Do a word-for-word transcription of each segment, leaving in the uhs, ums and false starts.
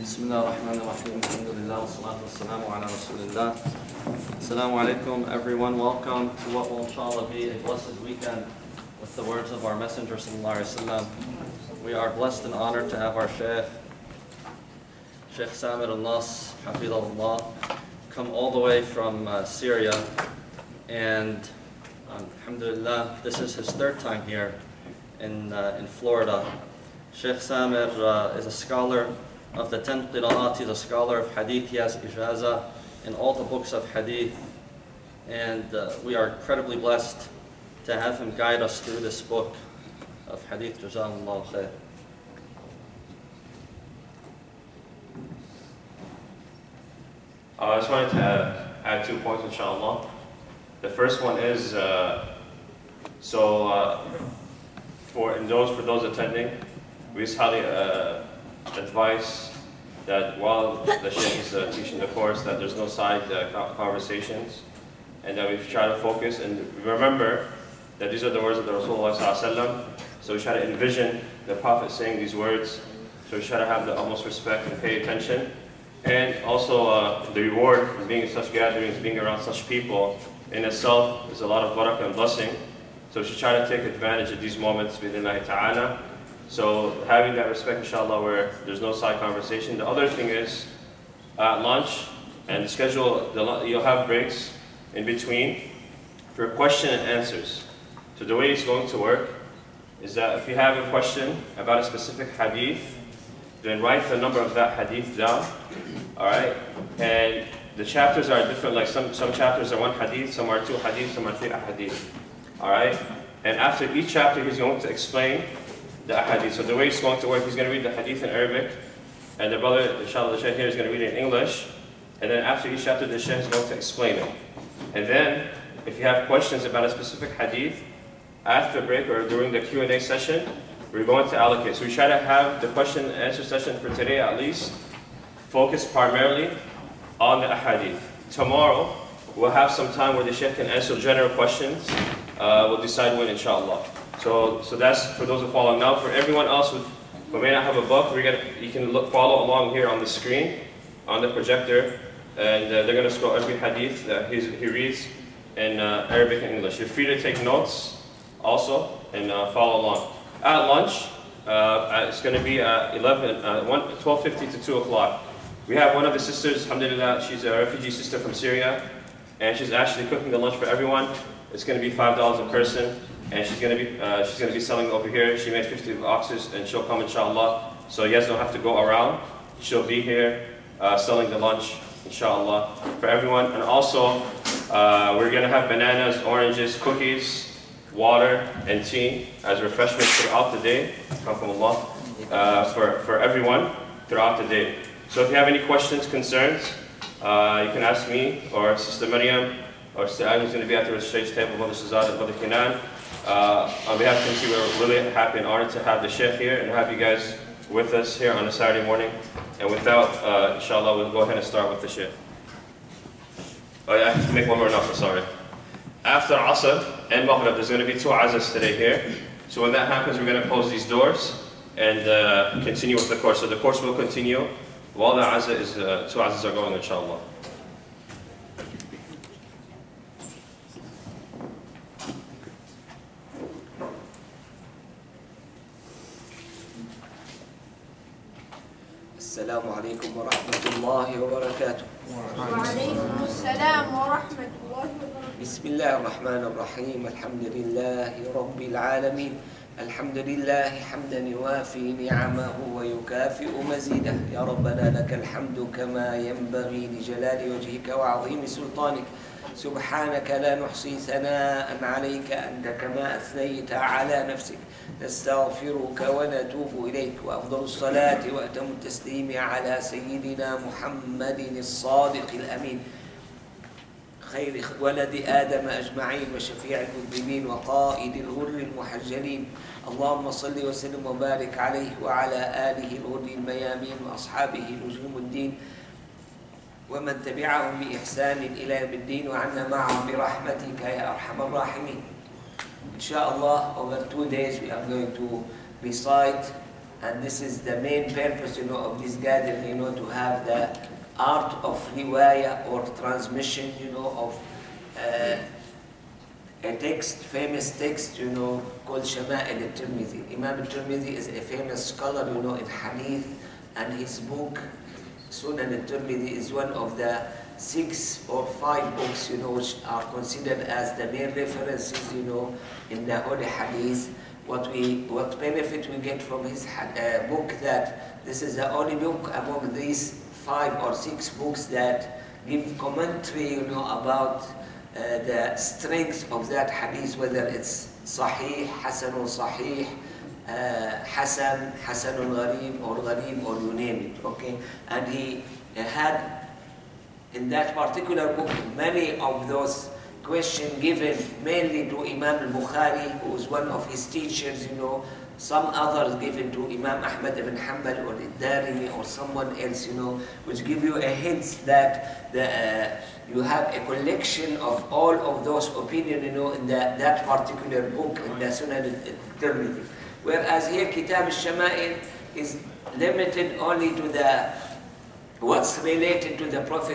Bismillah ar-Rahman ar-Rahim. Alhamdulillah wa salatu wa salamu ala Rasulillah. Assalamu alaikum, everyone. Welcome to what will inshallah be a blessed weekend with the words of our Messenger sallallahu alaihi wasallam. We are blessed and honored to have our Shaykh, Shaykh Samer Nass, Hafidhahullah, come all the way from uh, Syria. And um, alhamdulillah, this is his third time here in, uh, in Florida. Shaykh Samer uh, is a scholar of the ten qira'at. He's a scholar of Hadeeth. He has ijaza in all the books of Hadeeth. And uh, we are incredibly blessed to have him guide us through this book of Hadeeth. Jazakumullahu khair. Uh, I just wanted to add, add two points, inshallah. The first one is, uh, so uh, for, in those, for those attending, we just highly uh, advise that while the Shaykh is uh, teaching the course, that there's no side uh, conversations, and that we try to focus and remember that these are the words of the Rasulullah sallallahu alaihi wasallam. So we try to envision the Prophet saying these words. So we try to have the utmost respect and pay attention. And also uh, the reward of being in such gatherings, being around such people, in itself is a lot of barakah and blessing. So we should try to take advantage of these moments, bi'idhnillahi ta'ala. So having that respect, inshallah, where there's no side conversation. The other thing is, at lunch, and schedule, the, you'll have breaks in between for question and answers. So the way it's going to work is that if you have a question about a specific hadith, then write the number of that hadith down, all right? And the chapters are different, like some, some chapters are one hadith, some are two hadith, some are three hadith, all right? And after each chapter, he's going to explain the hadith. So the way it's going to work, he's going to read the hadith in Arabic, and the brother, inshallah, the Shaykh here is going to read it in English, and then after each chapter, the Shaykh is going to explain it. And then, if you have questions about a specific hadith, after break or during the Q and A session, we're going to allocate. So we try to have the question and answer session for today at least focus primarily on the ahadith. Tomorrow, we'll have some time where the Shaykh can answer general questions. Uh, we'll decide when, inshallah. So, so that's for those who follow. Now, for everyone else who, who may not have a book, we're gonna, you can look, follow along here on the screen, on the projector, and uh, they're going to scroll every hadith that he's, he reads in uh, Arabic and English. You're free to take notes also and uh, follow along. At lunch, uh, it's going to be at eleven, uh, twelve fifty to two o'clock. We have one of the sisters, alhamdulillah, she's a refugee sister from Syria, and she's actually cooking the lunch for everyone. It's going to be five dollars a person, and she's going to be uh, she's going to be selling over here. She made fifty boxes, and she'll come, inshallah. So you guys don't have to go around. She'll be here uh, selling the lunch, inshallah, for everyone. And also, uh, we're going to have bananas, oranges, cookies, water, and tea as refreshments throughout the day, uh, for, for everyone throughout the day. So if you have any questions, concerns, uh, you can ask me or Sister Maryam or Sister Agnes is going to be at the registration table, Brother Shazad and Brother Kenan. Uh, on behalf of the community, we're really happy and honored to have the Shaykh here and have you guys with us here on a Saturday morning. And without, uh, inshallah, we'll go ahead and start with the Shaykh. Oh yeah, I have to make one more announcement, sorry. After Asr and Maghrib, there's going to be two azas today here. So when that happens, we're going to close these doors and uh, continue with the course. So the course will continue while the azah is, uh, two azas are going, inshallah. Assalamu alaikum wa rahmatullahi wa barakatuh. Wa alaikum assalam wa rahmatullahi wa barakatuh. Bismillah ar-Rahman ar-Rahim. Alhamdulillahi Rabbil Alameen. Alhamdulillahi hamdan yuwafi ni'amahu wa yukafi'u mazidah. Ya Rabbana laka alhamdu kama yanbaghi li jalali wajhika wa 'azimi sultanik. سبحانك لا نحصي ثناء عليك أنت كما أثنيت على نفسك نستغفرك ونتوب إليك وأفضل الصلاة وأتم التسليم على سيدنا محمد الصادق الأمين خير ولد آدم أجمعين وشفيع المذنبين وقائد الغر المحجلين اللهم صل وسلم وبارك عليه وعلى آله الغر الميامين وأصحابه نجوم الدين ومن تبعهم بإحسان إلى يوم الدين وعنا معهم برحمتك يا أرحم الراحمين. Inshallah, over two days we are going to recite and this is the main purpose, you know, of this gathering, you know, to have the art of riwayah or transmission, you know, of uh, a text, famous text, you know, called Shamā'i'l al-Tirmidhi. Imam Al Tirmidhi is a famous scholar, you know, in Hadeeth, and his book, Sunan al-Tirmidhi, is one of the six or five books, you know, which are considered as the main references, you know, in the Holy Hadith. What we, what benefit we get from his uh, book, that this is the only book among these five or six books that give commentary, you know, about uh, the strength of that hadith, whether it's Sahih, Hasanun Sahih, uh, Hasan, Hasanun Gharib, or Gharib, or you name it, okay? And he uh, had in that particular book many of those questions given mainly to Imam Al-Bukhari, who was one of his teachers, you know, some others given to Imam Ahmad ibn Hanbal or Darimi or someone else, you know, which give you a hint that the, uh, you have a collection of all of those opinions, you know, in the, that particular book, in the Sunan al-Tirmidhi. Whereas here, Kitab al-Shama'il is limited only to the what's related to the Prophet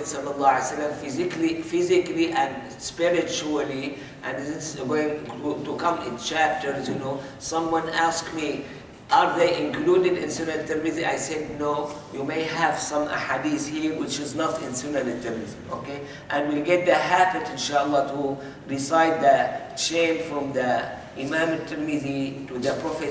ﷺ physically, physically and spiritually, and this is going to come in chapters, you know. Someone asked me, are they included in Sunan al-Tirmidhi? I said, no, you may have some ahadith here which is not in Sunan al-Tirmidhi, okay? And we'll get the habit, inshallah, to recite the chain from the Imam Al Tirmidhi to the Prophet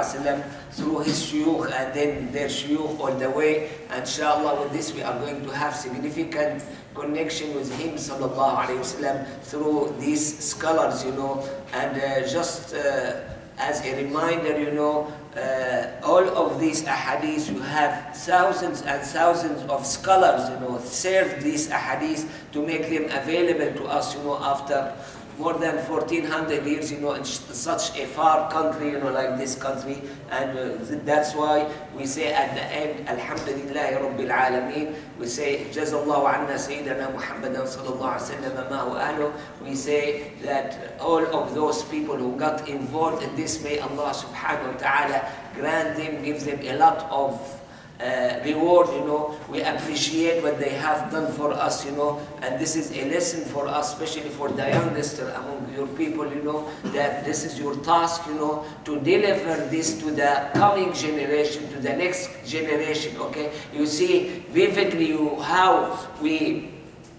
ﷺ through his shuyukh and then their shuyukh all the way. And inshallah, with this we are going to have significant connection with him sallallahu alayhi wasallam through these scholars, you know. And uh, just uh, as a reminder, you know, uh, all of these ahadith, you have thousands and thousands of scholars, you know, served these ahadith to make them available to us, you know, after more than fourteen hundred years, you know, in such a far country, you know, like this country. And uh, that's why we say at the end, Alhamdulillahi Rabbil Alameen. We say, Jazallahu anna Sayyidina Muhammadan sallallahu alayhi wa sallam ma ahlu. We say that all of those people who got involved in this, may Allah subhanahu wa ta'ala grant them, give them a lot of Uh, reward, you know. We appreciate what they have done for us, you know, and this is a lesson for us, especially for the youngest among your people, you know, that this is your task, you know, to deliver this to the coming generation, to the next generation, okay? You see vividly you, how we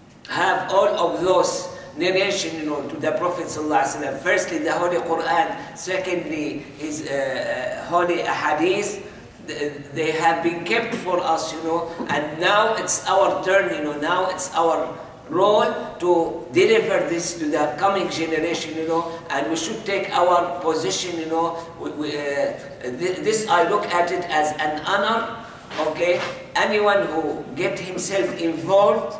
have all of those narration, you know, to the Prophet ﷺ. Firstly, the Holy Quran. Secondly, his uh, uh, Holy Hadith. They have been kept for us, you know, and now it's our turn, you know, now it's our role to deliver this to the coming generation, you know, and we should take our position, you know. We, we, uh, this, I look at it as an honor, okay? Anyone who get himself involved,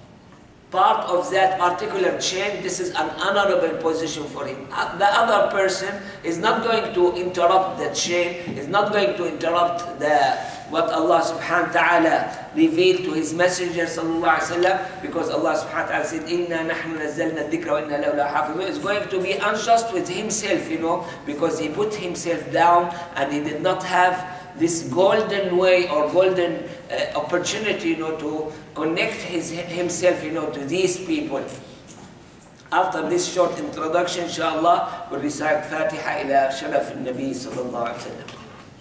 part of that particular chain, this is an honorable position for him. The other person is not going to interrupt the chain, is not going to interrupt the what Allah subhanahu wa ta'ala revealed to his messenger sallallahu alayhi wa sallam, because Allah subhanahu wa ta'ala said, Inna nahnu nazzalna dhikra wa inna lahu lahafidhun. Is going to be unjust with himself, you know, because he put himself down and he did not have this golden way or golden uh, opportunity, you know, to connect his, himself, you know, to these people. After this short introduction, inshallah, we'll recite Fatiha ila Sharaf al-Nabi sallallahu alayhi wa sallam.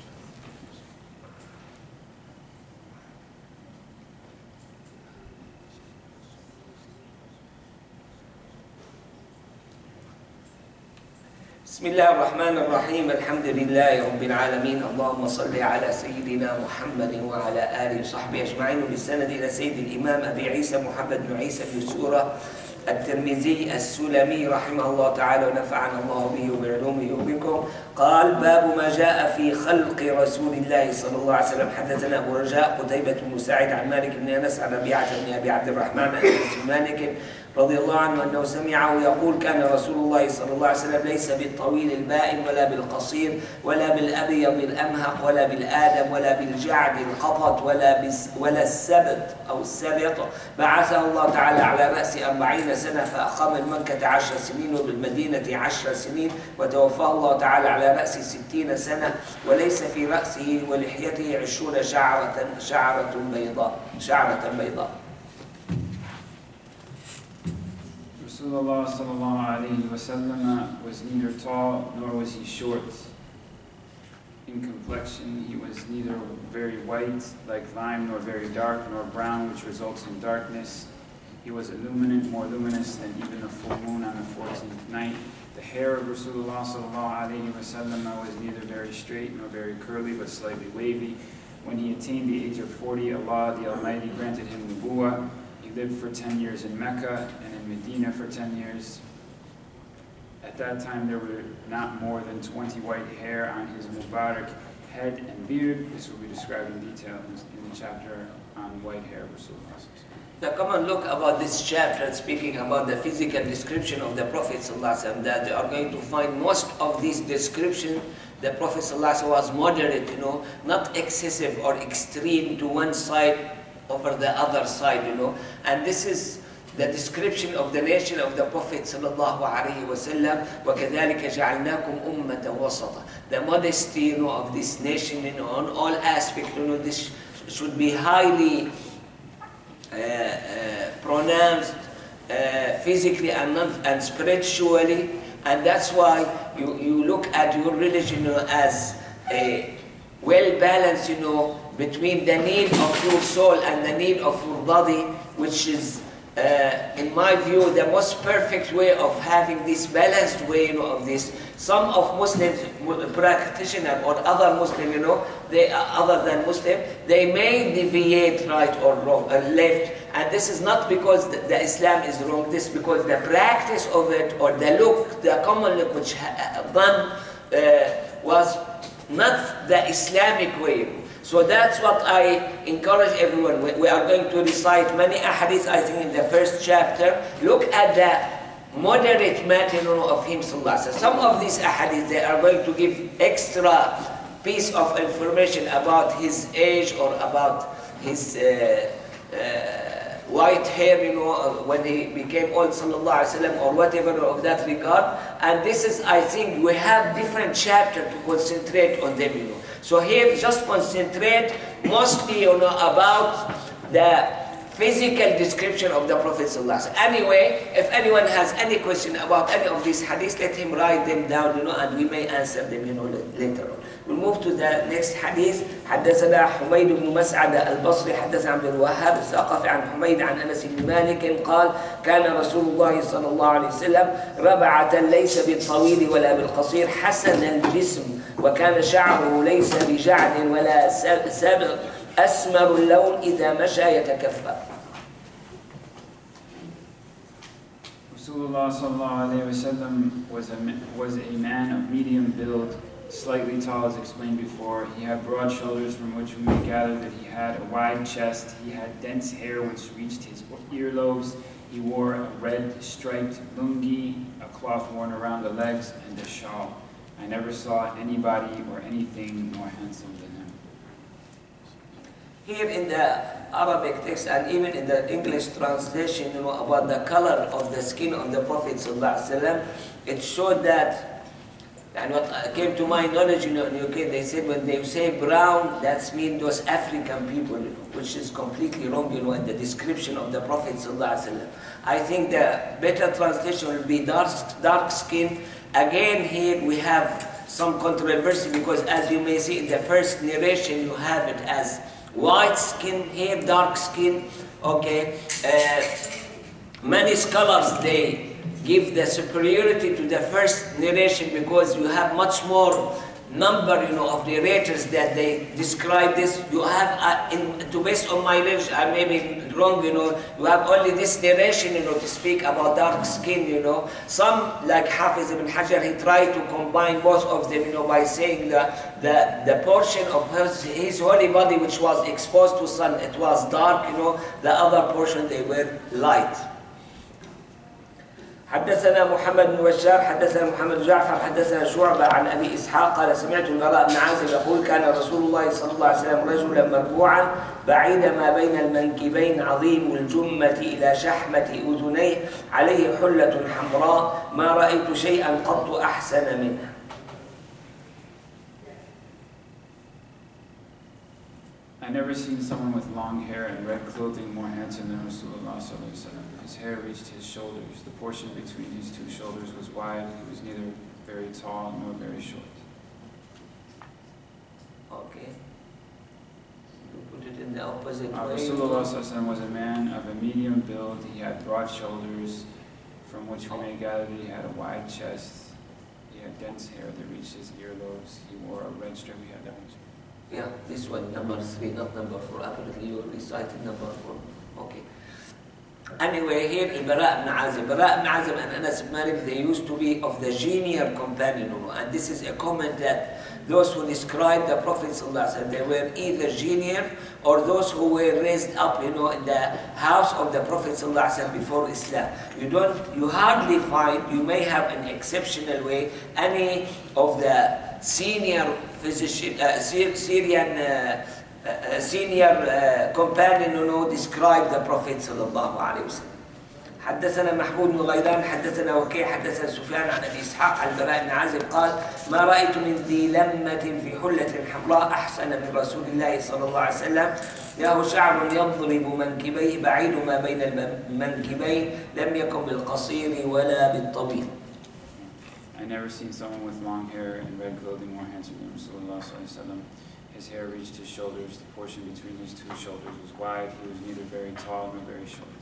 بسم الله الرحمن الرحيم الحمد لله رب العالمين اللهم صل على سيدنا محمد وعلى آله وصحبه أجمعين وبالسند إلى سيد الإمام أبي عيسى محمد بن عيسى بن سورة الترمذي السلمي رحمه الله تعالى ونفعنا الله به وبعلومه وبكم. قال باب ما جاء في خلق رسول الله صلى الله عليه وسلم. حدثنا أبو رجاء قتيبة بن سعيد عن مالك بن أنس عن ربيعة بن أبي عبد الرحمن عن أنس بن مالك رضي الله عنه أنه سمعه يقول كان رسول الله صلى الله عليه وسلم ليس بالطويل البائن ولا بالقصير ولا بالأبيض الأمهق ولا بالآدم ولا بالجعد القطط ولا بس ولا السبت أو السبط. بعثه الله تعالى على رأس أربعين سنة فأقام بمكة عشر سنين وبالمدينة عشر سنين وتوفاه الله تعالى على رأس ستين سنة وليس في رأسه ولحيته عشرون شعرة شعرة بيضاء شعرة بيضاء. Rasulullah sallallahu alayhi wa sallam was neither tall nor was he short. In complexion, he was neither very white like lime nor very dark nor brown, which results in darkness. He was illuminant, more luminous than even a full moon on the fourteenth night. The hair of Rasulullah sallallahu alayhi wa sallam was neither very straight nor very curly but slightly wavy. When he attained the age of forty, Allah the Almighty granted him nubuwwah. He lived for ten years in Mecca and in Medina for ten years. At that time there were not more than twenty white hair on his Mubarak head and beard. This will be described in detail in the chapter on white hair of Rasulullah. Now come and look about this chapter speaking about the physical description of the Prophet ﷺ, that they are going to find most of these descriptions. The Prophet ﷺ was moderate, you know, not excessive or extreme to one side over the other side, you know. And this is the description of the nation of the Prophet sallallahu alaihi wasallam. وَكَذَلِكَ جَعَلْنَاكُمْ أُمَّةً وَسَطًا. The modesty, you know, of this nation, you know, on all aspects, you know, this should be highly uh, uh, pronounced uh, physically and, non and spiritually. And that's why you, you look at your religion, you know, as a well-balanced, you know, between the need of your soul and the need of your body, which is, uh, in my view, the most perfect way of having this balanced way, you know, of this. Some of Muslims, practitioners or other Muslims, you know, they other than Muslim, they may deviate right or wrong, or left, and this is not because the, the Islam is wrong. This is because the practice of it or the look, the common look which done uh, was not the Islamic way. So that's what I encourage everyone. We are going to recite many ahadith, I think, in the first chapter. Look at the moderate matter of him, sallallahu alaihi wasallam. Some of these ahadith, they are going to give extra piece of information about his age or about his uh, uh, white hair, you know, when he became old, sallallahu alaihi wasallam, or whatever of that regard. And this is, I think, we have different chapters to concentrate on them, you know. So here, just concentrate mostly, you know, about the physical description of the Prophet ﷺ. Anyway, if anyone has any question about any of these hadiths, let him write them down, you know, and we may answer them, you know, later on. We'll move to the next hadith. حدثنا حميد بن مسعد البصري حدث عبد الوهاب الثقفي عن حميد عن أنس بن مالك قال كان رسول الله صلى الله عليه وسلم ربعة ليس بالطويل ولا بالقصير حسن الجسم وكان شعره ليس بجعد ولا سبغ أسمر اللون إذا مشى يتكفى. Rasulullah sallallahu alayhi wa sallam was a, was a man of medium build, slightly tall as explained before. He had broad shoulders from which we may gather that he had a wide chest. He had dense hair which reached his earlobes. He wore a red striped lungi, a cloth worn around the legs, and a shawl. I never saw anybody or anything more handsome than him. Here in the Arabic text and even in the English translation, you know, about the color of the skin of the Prophet ﷺ, it showed that, and what came to my knowledge, you know, in U K, they said when they say brown, that means those African people, you know, which is completely wrong, you know, in the description of the Prophet ﷺ. I think the better translation will be dark, dark skin. Again, here we have some controversy because, as you may see in the first narration, you have it as white skin, here dark skin. Okay, uh, many scholars, they give the superiority to the first narration because you have much more number, you know, of narrators that they describe this. You have, uh, in, to based on my knowledge, I may be wrong, you know, you have only this narration, you know, to speak about dark skin, you know. Some, like Hafiz ibn Hajar, he tried to combine both of them, you know, by saying that the, the portion of his, his holy body which was exposed to sun, it was dark, you know, the other portion, they were light. حدثنا محمد بن بشار حدثنا محمد بن جعفر حدثنا شعبة عن أبي إسحاق قال سمعت البراء بن عازب يقول كان رسول الله صلى الله عليه وسلم رجلا مربوعا بعيد ما بين المنكبين عظيم الجمة إلى شحمة أذنيه عليه حلة حمراء ما رأيت شيئا قط أحسن منها. I never seen someone with long hair and red clothing more handsome than Rasulullah sallallahu alaihi wasallam. His hair reached his shoulders. The portion between his two shoulders was wide. He was neither very tall nor very short. Okay. You put it in the opposite Uh, way. Rasulullah sallallahu alaihi wasallam was a man of a medium build. He had broad shoulders, from which we may gather that he had a wide chest. He had dense hair that reached his earlobes. He wore a red strip. He had that one. Yeah, this one, number three, not number four. Apparently you recited number four. Okay. Anyway, here in Bara ibn Azib, Bara ibn Azib and Anas ibn Malik, they used to be of the junior companion. And this is a comment that those who describe the Prophet ﷺ, they were either junior or those who were raised up, you know, in the house of the Prophet ﷺ before Islam. You don't, you hardly find, you may have an exceptional way, any of the senior physician, uh, Syrian uh, uh, senior uh, companion who know, describe the Prophet sallallahu alaihi wasallam. حدثنا محمود بن غيلان حدثنا وكيع حدثنا سفيان عن ابي اسحاق عن البراء بن عازب قال ما رايت من ذي لمة في حلة حمراء احسن من رسول الله صلى الله عليه وسلم له شعر يضرب منكبيه بعيد ما بين المنكبين لم يكن بالقصير ولا بالطويل. I never seen someone with long hair and red clothing more handsome than Rasulullah sallallahu alaihi wasallam. His hair reached his shoulders. The portion between his two shoulders was wide. He was neither very tall nor very short.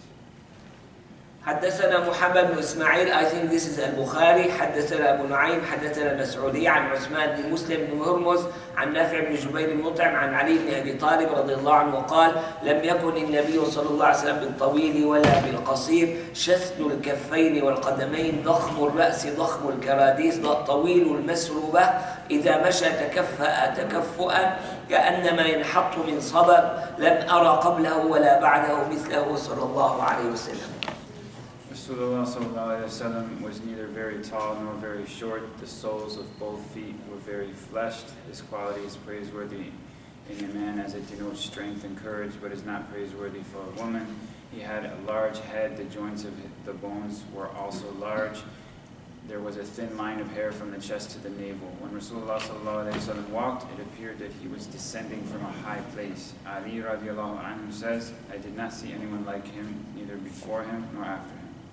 حدثنا محمد بن إسماعيل I think this is البخاري حدثنا أبو نعيم حدثنا مسعودي عن عثمان بن مسلم بن هرمز عن نافع بن جبير المطعم عن علي بن أبي طالب رضي الله عنه قال لم يكن النبي صلى الله عليه وسلم بالطويل ولا بالقصير شثن الكفين والقدمين ضخم الرأس ضخم الكراديس طويل المسروبة إذا مشى تكفأ تكفؤا كأنما ينحط من صبب لم أرى قبله ولا بعده مثله صلى الله عليه وسلم. Rasulullah sallallahu alaihi wasallam was neither very tall nor very short. The soles of both feet were very fleshed. This quality is praiseworthy in a man as it denotes strength and courage, but is not praiseworthy for a woman. He had a large head. The joints of the bones were also large. There was a thin line of hair from the chest to the navel. When Rasulullah sallallahu alaihi wasallam walked, it appeared that he was descending from a high place. Ali radiallahu anhu says, I did not see anyone like him, neither before him nor after him.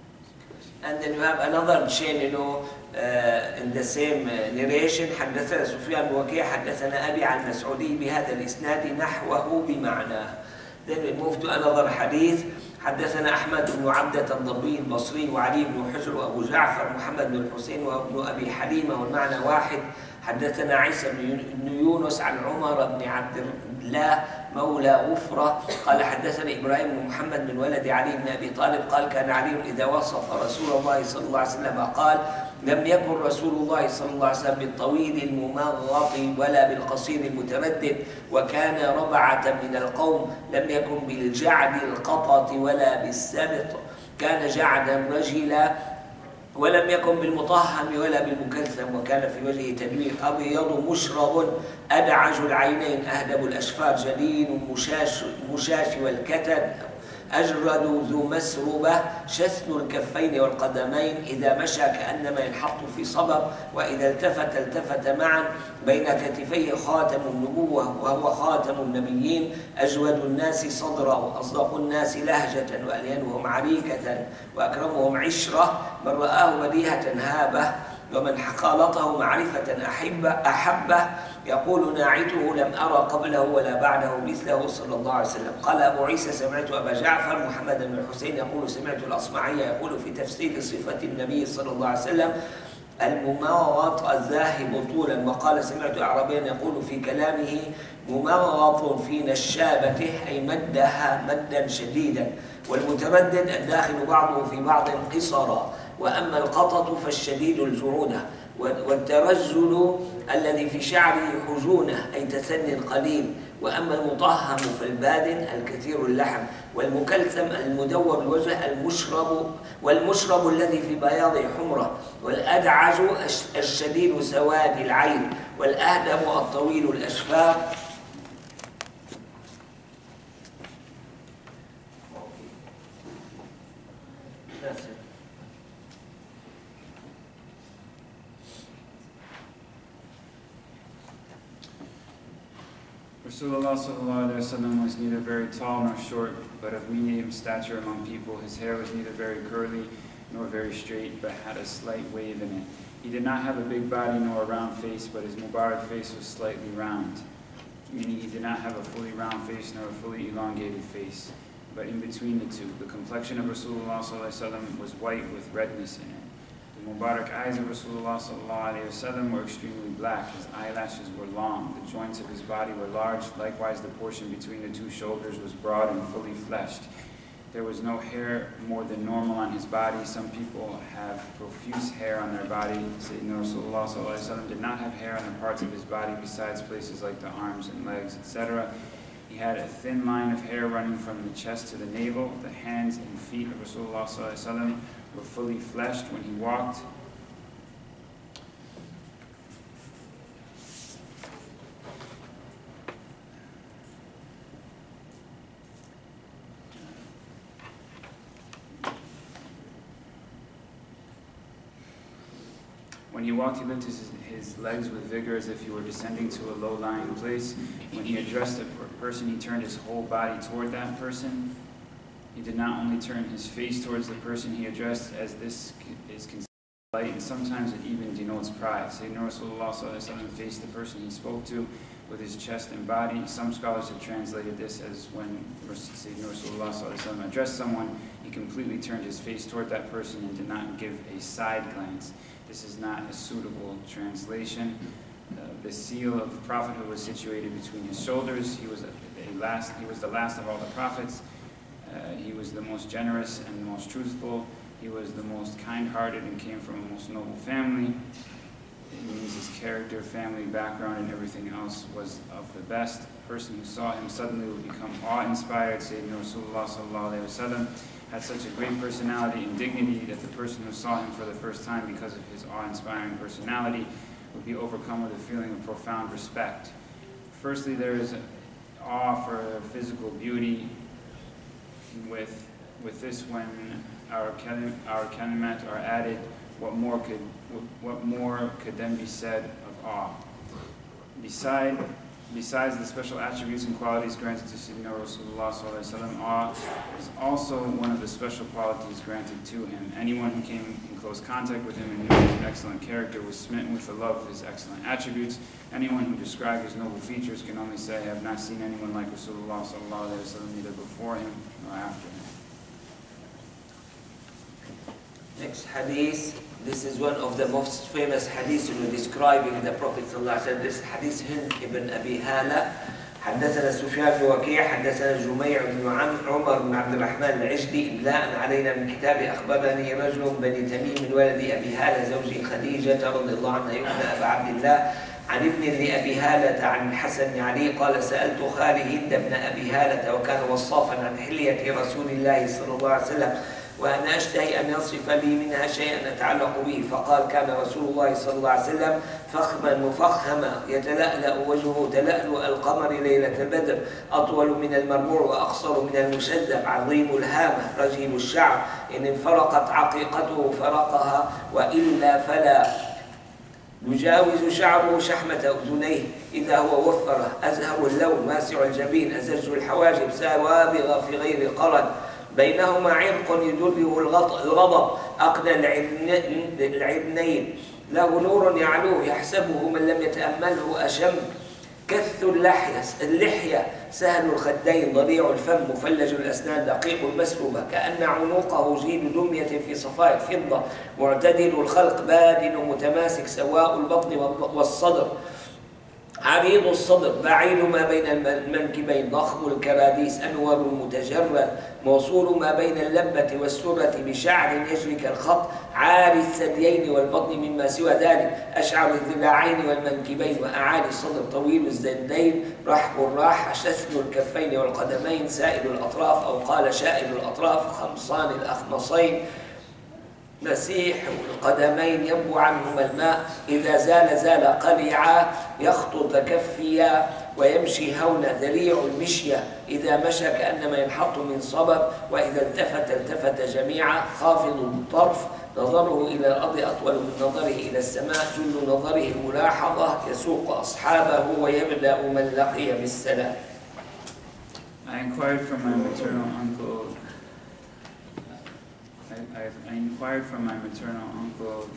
And then you have another chain, you know, uh, in the same uh, narration. حدثنا سفيان بن وكيع حدثنا أبي عن مسعودي بهذا الإسناد نحوه بمعناه. Then we move to another hadith. حدثنا أحمد بن عبدة الضبي البصري وعلي بن حجر وأبو جعفر محمد بن الحسين وابن أبي حليمة والمعنى واحد. حدثنا عيسى بن يونس عن عمر بن عبد الله مولى غفرة قال حدثنا إبراهيم بن محمد من ولد علي بن أبي طالب قال كان علي إذا وصف رسول الله صلى الله عليه وسلم قال لم يكن رسول الله صلى الله عليه وسلم بالطويل الممغط ولا بالقصير المتردد وكان ربعة من القوم لم يكن بالجعد القطط ولا بالسبط كان جعدا رجلا ولم يكن بالمطهم ولا بالمكثم وكان في وجهه تنوير أبيض مشرب أدعج العينين أهدب الأشفار جليل مشاش, مشاش والكتد أجرد ذو مسربة شثن الكفين والقدمين إذا مشى كأنما ينحط في صبب وإذا التفت التفت معا بين كتفيه خاتم النبوة وهو خاتم النبيين أجود الناس صدرا وأصدق الناس لهجة وألينهم عريكة وأكرمهم عشرة من رآه بديهة هابة ومن خالطه معرفة أحبه أحبه يقول ناعته لم أرى قبله ولا بعده مثله صلى الله عليه وسلم. قال أبو عيسى سمعت أبا جعفر محمد بن الحسين يقول سمعت الأصمعي يقول في تفسير صفة النبي صلى الله عليه وسلم الممغط الذاهب طولا وقال سمعت أعرابيا يقول في كلامه ممغط في نشابته أي مدها مدا شديدا والمتردد الداخل بعضه في بعض قصرا وأما القطط فالشديد الجعودة والترجل الذي في شعره حجونة أي تثني قليل وأما المطهم فالبادن الكثير اللحم، والمكلثم المدور الوجه المشرب والمشرب الذي في بياض حمرة، والأدعج الشديد سواد العين، والأهدم الطويل الأشفاق. Rasulullah sallallahu alaihi wasallam was neither very tall nor short, but of medium stature among people. His hair was neither very curly nor very straight, but had a slight wave in it. He did not have a big body nor a round face, but his Mubarak face was slightly round, meaning he did not have a fully round face nor a fully elongated face, but in between the two. The complexion of Rasulullah sallallahu alaihi wasallam was white with redness in it. The Mubarak eyes of Rasulullah sallallahu alaihi wasallam were extremely black. His eyelashes were long. The joints of his body were large. Likewise, the portion between the two shoulders was broad and fully fleshed. There was no hair more than normal on his body. Some people have profuse hair on their body. Sayyidina Rasulullah sallallahu alaihi wasallam did not have hair on the parts of his body besides places like the arms and legs, et cetera. He had a thin line of hair running from the chest to the navel. The hands and feet of Rasulullah sallallahu alaihi wasallam were fully fleshed when he walked. When he walked, he lifted his, his legs with vigor as if he were descending to a low-lying place. When he addressed a person, he turned his whole body toward that person. He did not only turn his face towards the person he addressed, as this is considered light, and sometimes it even denotes pride. Sayyidina Rasulullah sallallahu alaihi wasallam faced the person he spoke to with his chest and body. Some scholars have translated this as when Sayyidina Rasulullah sallallahu alaihi wasallam addressed someone, he completely turned his face toward that person and did not give a side glance. This is not a suitable translation. Uh, the seal of prophethood was situated between his shoulders. He was a, a last. He was the last of all the prophets. Uh, he was the most generous and the most truthful. He was the most kind-hearted and came from a most noble family. It means his character, family, background, and everything else was of the best. The person who saw him suddenly would become awe-inspired. Sayyidina Rasulullah sallallahu alaihi wasallam had such a great personality and dignity that the person who saw him for the first time because of his awe-inspiring personality would be overcome with a feeling of profound respect. Firstly, there is awe for physical beauty. With, with this, when our kalim, our kalimat are added, what more could what more could then be said of awe? Beside, besides the special attributes and qualities granted to Sayyidina Rasulullah sallallahu alaihi wasallam, awe is also one of the special qualities granted to him. Anyone who came in close contact with him and knew his excellent character was smitten with the love of his excellent attributes. Anyone who described his noble features can only say, I have not seen anyone like Rasulullah sallallahu alaihi wasallam, neither before him nor after him. Next hadith. This is one of the most famous hadiths in describing the Prophet sallallahu alaihi wasallam. This hadith Hind ibn Abi Hala. حدثنا سفيان بن وكيع حدثنا جميع بن عمر بن عبد الرحمن العجدي إملاء علينا من كتاب أخبرني رجل بني تميم من ولد أبي هالة زوج خديجة رضي الله عنها يبنى أبا عبد الله عن ابن لأبي هالة عن الحسن بن علي قال سألت خالي هند بن أبي هالة وكان وصافا عن حلية رسول الله صلى الله عليه وسلم وأنا أشتهي أن يصف لي منها شيئا أتعلق به فقال كان رسول الله صلى الله عليه وسلم فخما مفخما يتلألأ وجهه تلألؤ القمر ليلة البدر أطول من المربوع وأقصر من المشذب عظيم الهامة رجيم الشعر إن انفرقت عقيقته فرقها وإلا فلا يجاوز شعره شحمة أذنيه إذا هو وفره أزهر اللون واسع الجبين أزج الحواجب سوابغ في غير قرن بينهما عرق يدره الغضب أقنى العينين له نور يعلوه يحسبه من لم يتأمله أشم كث اللحية اللحية سهل الخدين ضليع الفم مفلج الأسنان دقيق المسلوبة كأن عنقه جيد دمية في صفاء فضة معتدل الخلق بادن متماسك سواء البطن والصدر عريض الصدر بعيد ما بين المنكبين ضخم الكراديس أنور متجرد موصول ما بين اللبة والسرة بشعر يجري كالخط عاري الثديين والبطن مما سوى ذلك أشعر الذراعين والمنكبين وأعالي الصدر طويل الزندين رحب الراحة شثن الكفين والقدمين سائل الأطراف أو قال شائل الأطراف خمصان الأخمصين مسيح القدمين ينبو عنهما الماء إذا زال زال قليعا يخطو تكفيا ويمشي هونا ذريع المشية إذا مشى كأنما ينحط من صبب وإذا التفت التفت جميعا خافض الطرف نظره إلى الأرض أطول من نظره إلى السماء جل نظره الملاحظة يسوق أصحابه ويبدأ من لقي بالسلام. I inquired from my maternal uncle I, I inquired from my maternal uncle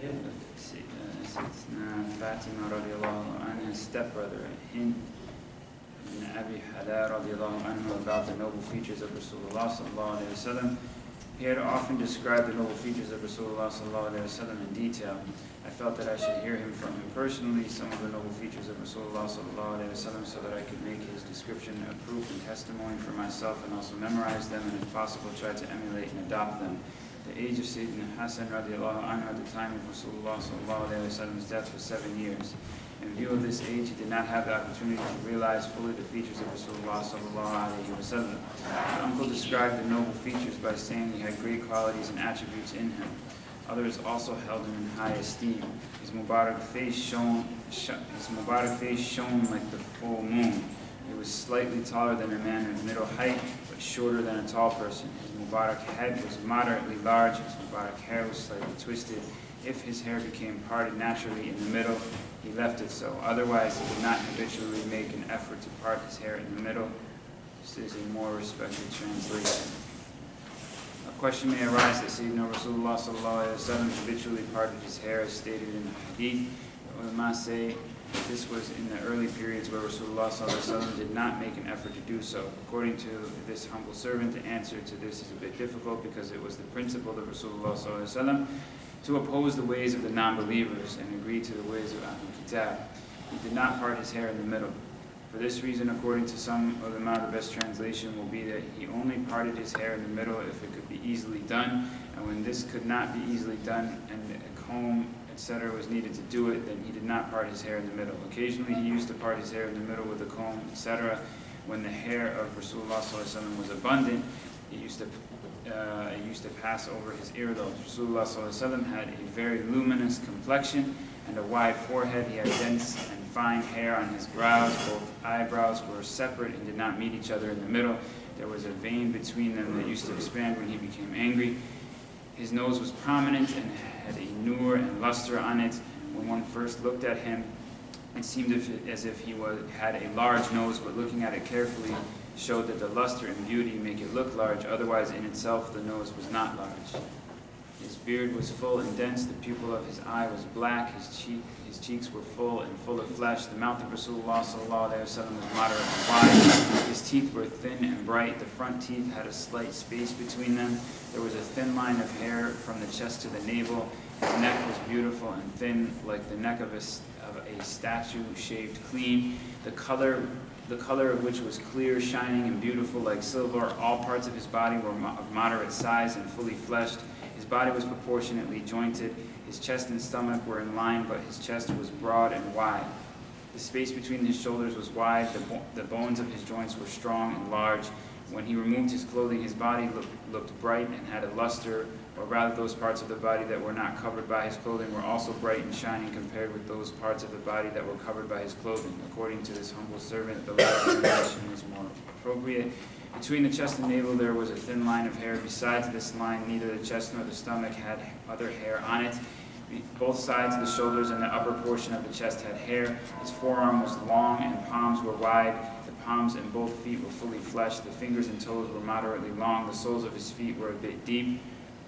uh, Fatima radiallahu anha's stepbrother Hind ibn Abi Hala radiallahu anhu about the noble features of Rasulullah sallallahu alayhi wa sallam. He had often described the noble features of Rasulullah sallallahu alayhi wa sallam in detail. I felt that I should hear him from him personally, some of the noble features of Rasulullah sallallahu alayhi wa sallam, so that I could make his description a proof and testimony for myself and also memorize them and if possible try to emulate and adopt them. The age of Sayyidina Hassan radiallahu anhu at the time of Rasulullah sallallahu alayhi wa sallam's death was seven years. In view of this age, he did not have the opportunity to realize fully the features of Rasulullah sallallahu alayhi wa sallam. My uncle described the noble features by saying he had great qualities and attributes in him. Others also held him in high esteem. His Mubarak face shone, his Mubarak face shone like the full moon. He was slightly taller than a man of middle height, but shorter than a tall person. His Mubarak head was moderately large. His Mubarak hair was slightly twisted. If his hair became parted naturally in the middle, he left it so. Otherwise, he did not habitually make an effort to part his hair in the middle. This is a more respected translation. A question may arise that Sayyidina Rasulullah sallallahu alayhi wa sallam habitually parted his hair as stated in the Hadeeth. The ulama say this was in the early periods where Rasulullah sallallahu alayhi wa sallam did not make an effort to do so. According to this humble servant, the answer to this is a bit difficult because it was the principle of Rasulullah sallallahu alayhi wa sallam to oppose the ways of the non-believers and agree to the ways of Ahlul Kitab. He did not part his hair in the middle. For this reason, according to some ulama, the best translation will be that he only parted his hair in the middle if it could be easily done, and when this could not be easily done and a comb, et cetera was needed to do it, then he did not part his hair in the middle. Occasionally, he used to part his hair in the middle with a comb, et cetera. When the hair of Rasulullah sallallahu alaihi wasallam was abundant, he used to uh, he used to pass over his earlobes. Rasulullah sallallahu alaihi wasallam had a very luminous complexion and a wide forehead. He had dense and fine hair on his brows. Both eyebrows were separate and did not meet each other in the middle. There was a vein between them that used to expand when he became angry. His nose was prominent and had a nur and luster on it. When one first looked at him, it seemed if it, as if he was, had a large nose, but looking at it carefully showed that the luster and beauty make it look large. Otherwise, in itself, the nose was not large. His beard was full and dense. The pupil of his eye was black. His cheek, his cheeks were full and full of flesh. The mouth of Rasulullah sallallahu alaihi wasallam was moderately wide. His teeth were thin and bright. The front teeth had a slight space between them. There was a thin line of hair from the chest to the navel. His neck was beautiful and thin, like the neck of a, of a statue shaved clean. The color, the color of which was clear, shining, and beautiful like silver. All parts of his body were mo of moderate size and fully fleshed. His body was proportionately jointed. His chest and stomach were in line, but his chest was broad and wide. The space between his shoulders was wide. The, bo the bones of his joints were strong and large. When he removed his clothing, his body looked, looked bright and had a luster, or rather those parts of the body that were not covered by his clothing were also bright and shining compared with those parts of the body that were covered by his clothing. According to this humble servant, the latter explanation is more appropriate. Between the chest and navel there was a thin line of hair. Besides this line, neither the chest nor the stomach had other hair on it. Both sides of the shoulders and the upper portion of the chest had hair. His forearm was long and palms were wide. The palms and both feet were fully fleshed. The fingers and toes were moderately long. The soles of his feet were a bit deep.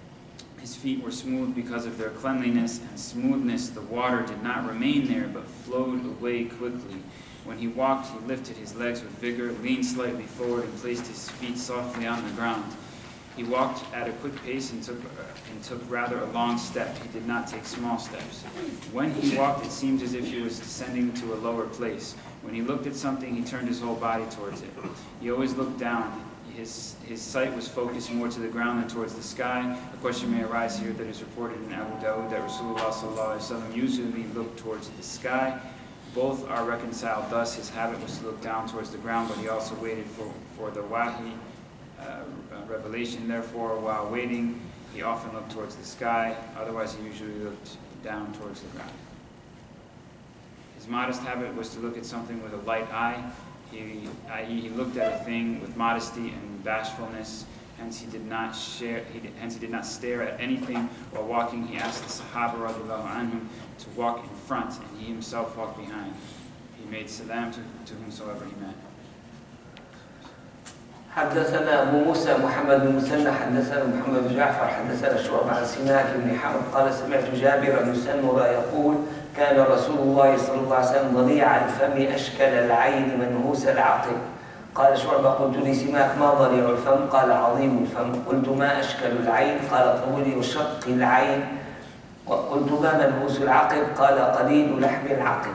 His feet were smooth because of their cleanliness and smoothness. The water did not remain there, but flowed away quickly. When he walked, he lifted his legs with vigor, leaned slightly forward, and placed his feet softly on the ground. He walked at a quick pace and took, uh, and took rather a long step. He did not take small steps. When he walked, it seemed as if he was descending to a lower place. When he looked at something, he turned his whole body towards it. He always looked down. His, his sight was focused more to the ground than towards the sky. A question may arise here that is reported in Abu Dawud that Rasulullah sallallahu alaihi wasallam usually looked towards the sky. Both are reconciled. Thus, his habit was to look down towards the ground, but he also waited for, for the wahi, uh, revelation. Therefore, while waiting, he often looked towards the sky. Otherwise, he usually looked down towards the ground. His modest habit was to look at something with a light eye. He, that is, he looked at a thing with modesty and bashfulness. Hence, he did not share. He did, hence, he did not stare at anything while walking. He asked the Sahaba radiallahu anhum to walk in front, and he himself walked behind. He made salam to, to whomsoever he met. حدثنا أبو موسى محمد بن مسنى حدثنا محمد بن جعفر حدثنا شعبة عن سماك بن حرب قال سمعت جابر بن سمرة يقول كان رسول الله صلى الله عليه وسلم ضليع الفم أشكل العين منهوس العقل. قال شعبة قلت لسماك ما ضليع الفم؟ قال عظيم الفم. قلت ما أشكل العين؟ قال طول شق العين. وقلت ما منهوس العقل؟ قال قليل لحم العقل.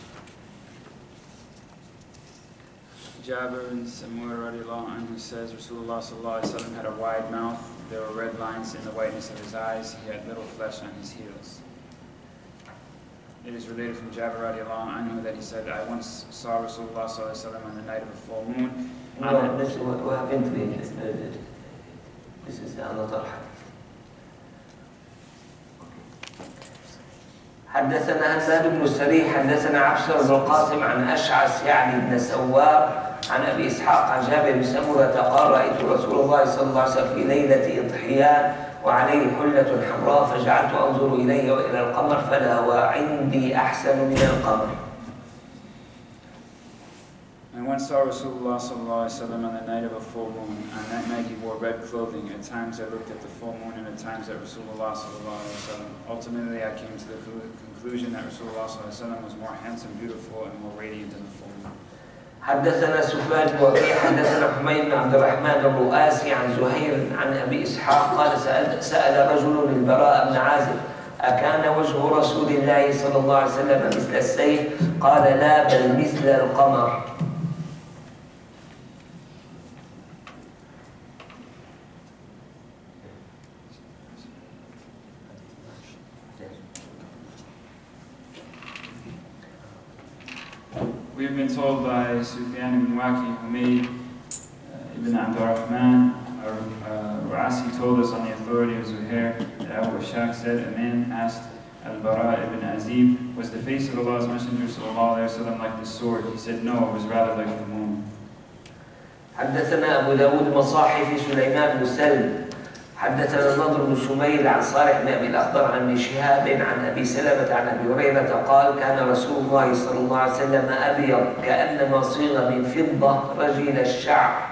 Jabir bin Samir radiallahu anhu says Rasulullah sallallahu alaihi wasallam had a wide mouth. There were red lines in the whiteness of his eyes. He had little flesh on his heels. It is related from Jabir radiallahu anhu that he said, I once saw Rasulullah sallallahu alaihi wasallam on the night of a full moon. No, this is this is another hadith. حدثنا هزاد بن السريح حدثنا عبشر بن القاسم عن أشعث يعني بن سوار عن أبي إسحاق عن جابر بن سمرة قال رأيت رسول الله صلى الله عليه وسلم في ليلة إضحيان وعليه حلة حمراء فجعلت أنظر إليه وإلى القمر فلا هو عندي أحسن من القمر. I once saw Rasulullah sallallahu alaihi wasallam on the night of a full moon. On that night he wore red clothing. At times I looked at the full moon and at times at Rasulullah sallallahu alaihi wasallam. Ultimately I came to the conclusion that Rasulullah sallallahu alaihi wasallam was more handsome, beautiful, and more radiant than the full moon. حدثنا سفيان بن وكيع حدثنا حميد بن عبد الرحمن الرؤاسي عن زهير عن أبي إسحاق قال سأل, سأل رجل البراء بن عازب أكان وجه رسول الله صلى الله عليه وسلم مثل السيف؟ قال لا بل مثل القمر. We have been told by Sufyan ibn Waki, Humayd uh, ibn Abdurrahman, uh, Ru'asi told us on the authority of Zuhair that Abu Ishaq said, a man asked Al-Bara ibn Azib, was the face of Allah's Messenger sallallahu alayhi wa sallam like the sword? He said, no, it was rather like the moon. حدثنا أبو داود مصاحف سليمان بن سلم حدثنا النضر بن شميل عن صالح بن أبي الأخضر عن ابن شهاب عن أبي سلمة عن أبي هريرة قال كان رسول الله صلى الله عليه وسلم أبيض كأنما صيغ من فضة رجل الشعر.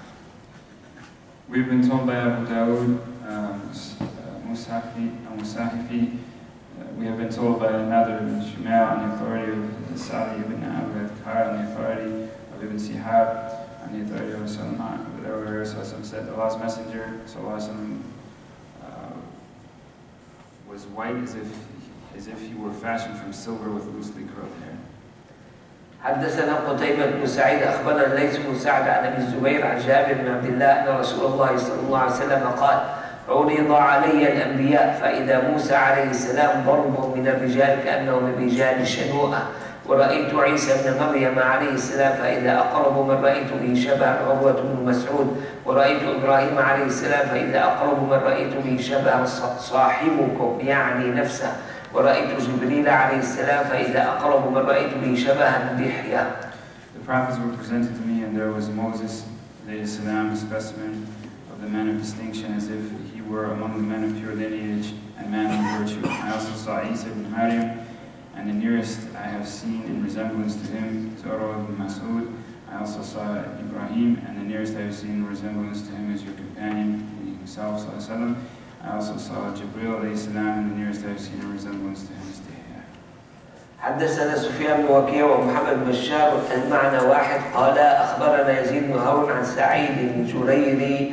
We've been told by Abu Dawud, Musahifi, Musahifi, we have been told by another Ibn Shamā'i'l on the authority of Sa'di ibn Abu Bakr, on the authority of Ibn Sihab, on the authority of Salman, where said Allah's Messenger sallallahu uh, was white as if as if he were fashioned from silver with loosely curled hair. حدثنا قتيبة بن سعيد أخبرنا ليث بن سعد عن أبي الزبير عن جابر بن عبد الله أن رسول الله صلى الله عليه وسلم قال عرض علي الأنبياء فإذا موسى عليه السلام ضرب من الرجال كأنه من رجال شنوءة ورأيت عيسى بن مريم عليه السلام فإذا أقرب من رأيت به شبه عروة بن مسعود ورأيت إبراهيم عليه السلام فإذا أقرب من رأيت به شبه صاحبكم يعني نفسه ورأيت جبريل عليه السلام فإذا أقرب من رأيت به شبها بحية. The prophets were presented to me and there was Moses alayhi salam, a specimen of the men of distinction as if he were among the men of pure lineage and man of virtue. I also saw Isa ibn Maryam, and the nearest I have seen in resemblance to him is Urwa ibn Mas'ud. I also saw Ibrahim, and the nearest I have seen in resemblance to him is your companion, himself, sallallahu alaihi wasallam. I also saw Jibril alayhi salam, and the nearest I have seen in resemblance to him is Dihya. حدثنا سفيان بن وكيع ومحمد بن بشار المعنى واحد قال أخبرنا يزيد بن هارون عن سعيد بن جريري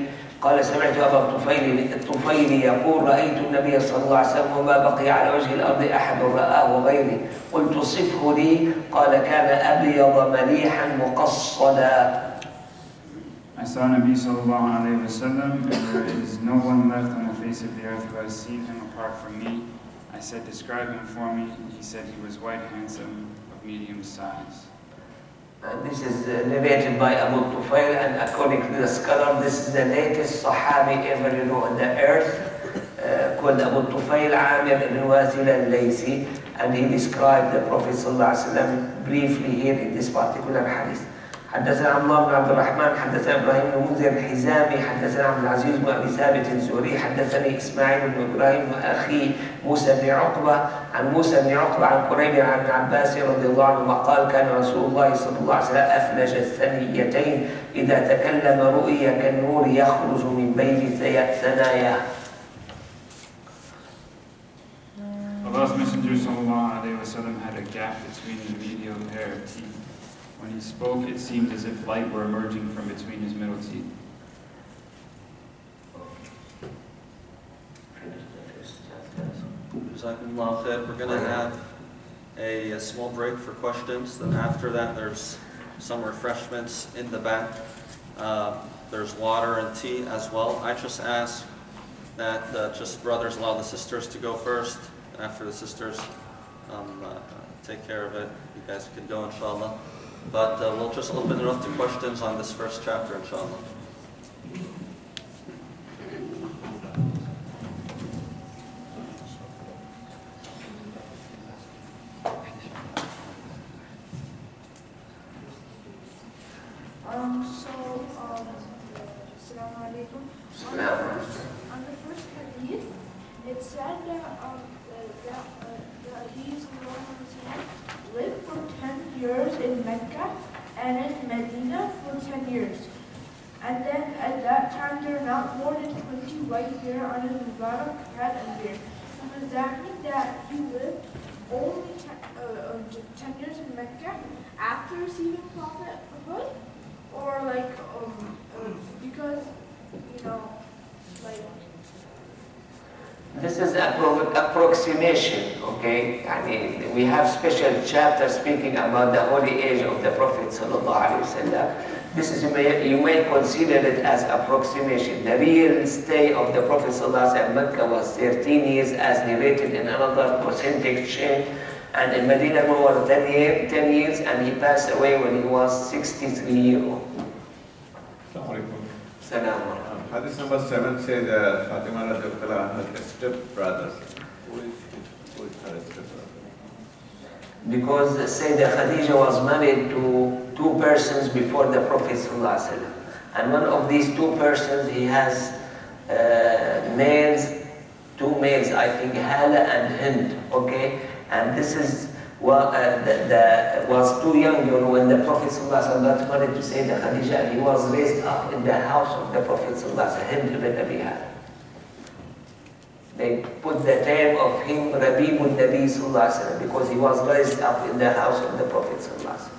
قال سمعت أبا الطفيل الطفيل يقول رأيت النبي صلى الله عليه وسلم وما بقي على وجه الأرض أحد رآه غيري قلت صفه لي قال كان أبيض مليحا مقصدا. I saw Nabi sallallahu alayhi wa sallam, and there is no one left on the face of the earth who has seen him apart from me. I said, describe him for me. He said he was white, handsome, of medium size. And this is uh, narrated by Abu Tufail, and according to the scholar, this is the latest Sahabi ever, you know, on the earth, uh, called Abu Tufail Amir ibn Wazil al-Laysi, and he described the Prophet sallallahu alaihi wasallam briefly here in this particular hadith. حدثنا عبد الله بن عبد الرحمن حدثنا ابراهيم بن منذر الحزامي حدثنا عبد العزيز بن ابي ثابت الزهري حدثني اسماعيل بن ابراهيم واخي موسى بن عقبه عن موسى بن عقبه عن قريب عن ابن عباس رضي الله عنهما قال كان رسول الله صلى الله عليه وسلم افلج الثنيتين اذا تكلم رؤيا كالنور يخرج من بين ثناياه. Allah's Messenger sallallahu alayhi wa sallam had a gap between the medial pair of teeth. When he spoke, it seemed as if light were emerging from between his middle teeth. We're going to have a, a small break for questions. Then after that, there's some refreshments in the back. Uh, there's water and tea as well. I just ask that uh, just brothers allow the sisters to go first. And after the sisters um, uh, take care of it, you guys can go, inshallah. But uh, we'll just open it up to questions on this first chapter, inshallah. Um, so, um, Assalamu alaikum. On the first, on the first hadith, it said that, um, that, uh, that he lived for ten years in Mecca and in Medina for ten years. And then at that time there are not more than twenty white hair on his Mubarak head and beard. So does that mean that he lived only ten, uh, uh, ten years in Mecca after receiving prophethood? Or like, um, uh, because, you know, like... This is an approximation, okay? I mean, we have special chapters speaking about the holy age of the Prophet sallallahu alaihi wasallam. This is, you may, you may consider it as approximation. The real stay of the Prophet sallallahu alaihi wasallam in Mecca was thirteen years, as narrated in another authentic chain, and in Medina more than ten years, and he passed away when he was sixty-three years old. Salam. Hadith number seven says uh, Fatima radiallahu anha has step brothers. Who is, who is her step brother? Because Sayyidah Khadija was married to two persons before the Prophet sallallahu alaihi wasallam, and one of these two persons, he has uh, males, two males, I think, Hala and Hind, okay, and this is well, uh, the, the, was too young, you know, when the Prophet sallallahu alaihi wasallam got married to Sayyidah Khadija, and he was raised up in the house of the Prophet sallallahu alaihi wasallam, Hind ibn Abi Hala. They put the name of him Rabibun Nabi sallallahu alaihi wasallam because he was raised up in the house of the Prophet sallallahu alaihi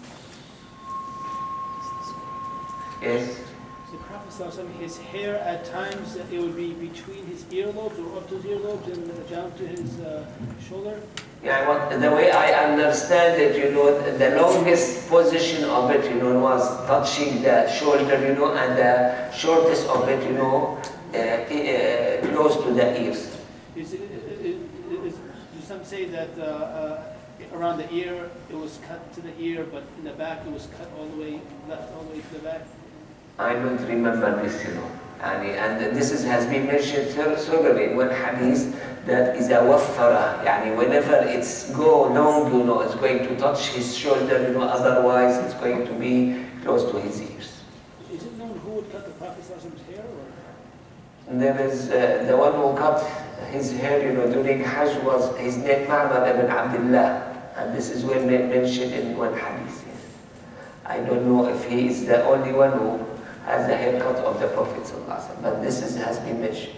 wasallam. Yes. The Prophet sallallahu alaihi wasallam, his hair at times it would be between his earlobes or up to his earlobes and down to his uh, shoulder. Yeah, what, the way I understand it, you know, the longest position of it, you know, was touching the shoulder, you know, and the shortest of it, you know, uh, uh, close to the ears. Is it, is, is, do some say that uh, uh, around the ear it was cut to the ear, but in the back it was cut all the way, left all the way to the back? I don't remember this, you know. And, and this is, has been mentioned thoroughly in one hadith, that is a waffara, yani whenever it's go long, you know, it's going to touch his shoulder, you know, otherwise it's going to be close to his ears. Is it known who would cut the Prophet's hair? Or? There is uh, the one who cut his hair, you know, during Hajj was his name Ma'mar ibn Abdullah, and this is well mentioned in one hadith. I don't know if he is the only one who has the haircut of the Prophet sallallahu alaihi wasallam, but this is, has been mentioned.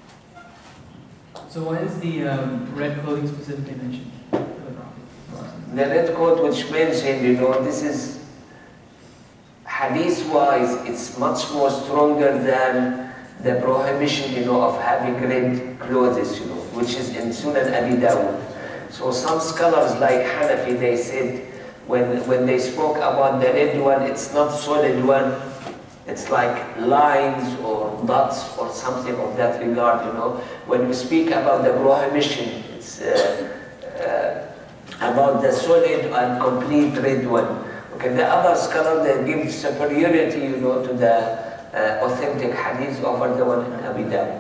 So why is the um, red clothing specifically mentioned for the Prophet? the red coat which mentioned, you know, this is hadith-wise, it's much more stronger than the prohibition, you know, of having red clothes, you know, which is in Sunan Abi Dawud. So some scholars like Hanafi, they said, when, when they spoke about the red one, it's not solid one, it's like lines or dots or something of that regard, you know. When we speak about the prohibition, it's uh, uh, about the solid and complete red one. Okay, the other scholar, they give superiority, you know, to the uh, authentic hadith over the one in Abi Dawud.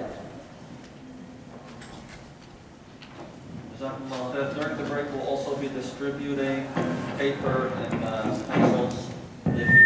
During the break, we'll also be distributing paper and uh, pencils. If you